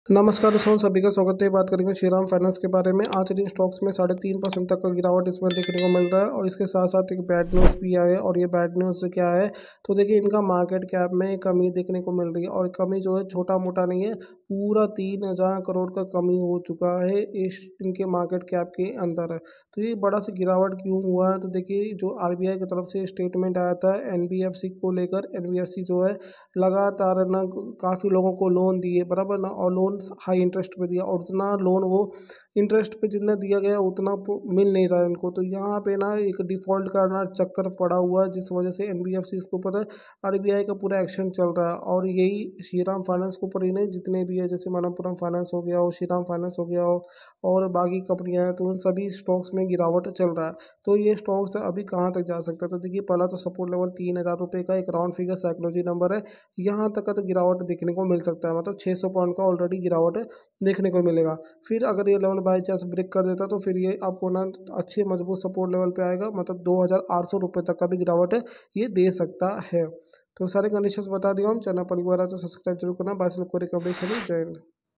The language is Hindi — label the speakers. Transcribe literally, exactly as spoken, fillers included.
Speaker 1: नमस्कार दोस्तों, सभी का स्वागत है। बात करेंगे श्रीराम फाइनेंस के बारे में। आज इन स्टॉक्स में साढ़े तीन परसेंट तक का गिरावट इसमें देखने को मिल रहा है और इसके साथ साथ एक बैड न्यूज़ भी आया है। और ये बैड न्यूज़ क्या है, तो देखिए इनका मार्केट कैप में कमी देखने को मिल रही है और कमी जो है छोटा मोटा नहीं है, पूरा तीन हज़ार करोड़ का कमी हो चुका है इस इनके मार्केट कैप के अंदर। तो ये बड़ा सा गिरावट क्यों हुआ है, तो देखिए जो आर बी आई की तरफ से स्टेटमेंट आया था एन बी एफ सी को लेकर। एन बी एफ सी जो है लगातार ना काफ़ी लोगों को लोन दिए बराबर ना, और लोन हाई इंटरेस्ट पे दिया और उतना लोन वो इंटरेस्ट पे जितना दिया गया उतना पो- मिल नहीं रहा है इनको। तो यहाँ पे ना एक डिफ़ॉल्ट का ना चक्कर पड़ा हुआ है, जिस वजह से एन बी एफ सी इसके ऊपर आर बी आई का पूरा एक्शन चल रहा है। और यही श्रीराम फाइनेंस के ऊपर ही नहीं, जितने भी है जैसे मनप्पुरम फाइनेंस हो गया हो, श्रीराम फाइनेंस हो गया हो और बाकी कंपनियां हैं, तो उन सभी स्टॉक्स में गिरावट चल रहा है। तो ये स्टॉक्स अभी कहाँ तक जा सकता है, तो देखिए पहला तो सपोर्ट लेवल तीन हज़ार रुपये का एक राउंड फिगर साइकोलॉजी नंबर है, यहाँ तक का तो गिरावट देखने को मिल सकता है। मतलब छः सौ पॉइंट का ऑलरेडी गिरावट देखने को मिलेगा। फिर अगर ये लेवल बाई चांस ब्रेक कर देता तो फिर ये आपको ना अच्छे मजबूत सपोर्ट लेवल पे आएगा, मतलब दो हज़ार आठ सौ रुपये तक का भी गिरावट है ये दे सकता है। तो सारे कंडीशंस बता दिया हूँ। चैनल परिवार से सब्सक्राइब जरूर करना। बाईस लोग को रिकमेंडेशन है। जय हिंद।